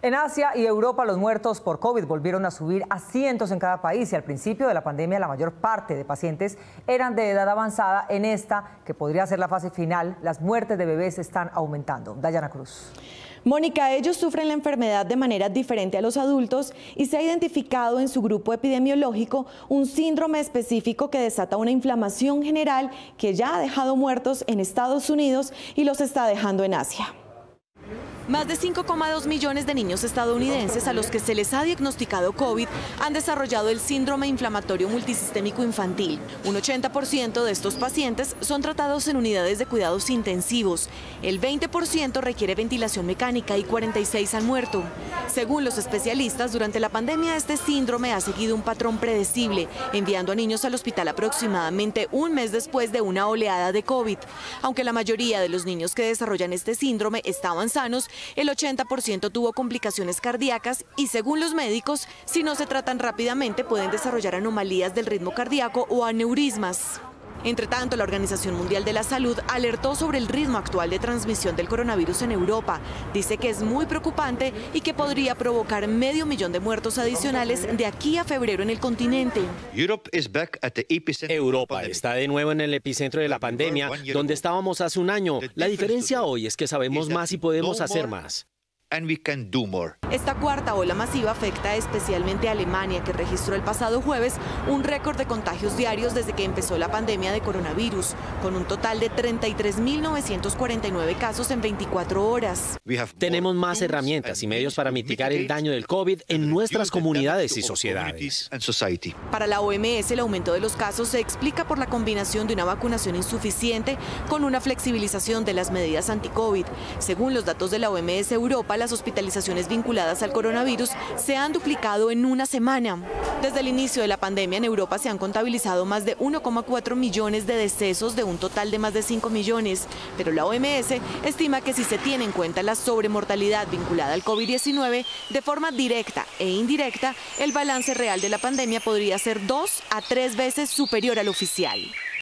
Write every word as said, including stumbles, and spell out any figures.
En Asia y Europa los muertos por COVID volvieron a subir a cientos en cada país y al principio de la pandemia la mayor parte de pacientes eran de edad avanzada. En esta, que podría ser la fase final, las muertes de bebés están aumentando. Dayana Cruz. Mónica, ellos sufren la enfermedad de manera diferente a los adultos y se ha identificado en su grupo epidemiológico un síndrome específico que desata una inflamación general que ya ha dejado muertos en Estados Unidos y los está dejando en Asia. Más de cinco coma dos millones de niños estadounidenses a los que se les ha diagnosticado COVID han desarrollado el síndrome inflamatorio multisistémico infantil. Un ochenta por ciento de estos pacientes son tratados en unidades de cuidados intensivos. El veinte por ciento requiere ventilación mecánica y cuarenta y seis han muerto. Según los especialistas, durante la pandemia este síndrome ha seguido un patrón predecible, enviando a niños al hospital aproximadamente un mes después de una oleada de COVID. Aunque la mayoría de los niños que desarrollan este síndrome estaban sanos, el ochenta por ciento tuvo complicaciones cardíacas y, según los médicos, si no se tratan rápidamente pueden desarrollar anomalías del ritmo cardíaco o aneurismas. Entre tanto, la Organización Mundial de la Salud alertó sobre el ritmo actual de transmisión del coronavirus en Europa. Dice que es muy preocupante y que podría provocar medio millón de muertos adicionales de aquí a febrero en el continente. Europa está de nuevo en el epicentro de la pandemia, donde estábamos hace un año. La diferencia hoy es que sabemos más y podemos hacer más. Esta cuarta ola masiva afecta especialmente a Alemania, que registró el pasado jueves un récord de contagios diarios desde que empezó la pandemia de coronavirus, con un total de treinta y tres mil novecientos cuarenta y nueve casos en veinticuatro horas. Tenemos más herramientas y medios para mitigar el daño del COVID en nuestras comunidades y sociedades. Para la O M S, el aumento de los casos se explica por la combinación de una vacunación insuficiente con una flexibilización de las medidas anti-COVID. Según los datos de la O M S Europa, las hospitalizaciones vinculadas al coronavirus se han duplicado en una semana. Desde el inicio de la pandemia en Europa se han contabilizado más de uno coma cuatro millones de decesos de un total de más de cinco millones, pero la O M S estima que si se tiene en cuenta la sobremortalidad vinculada al COVID diecinueve, de forma directa e indirecta, el balance real de la pandemia podría ser dos a tres veces superior al oficial.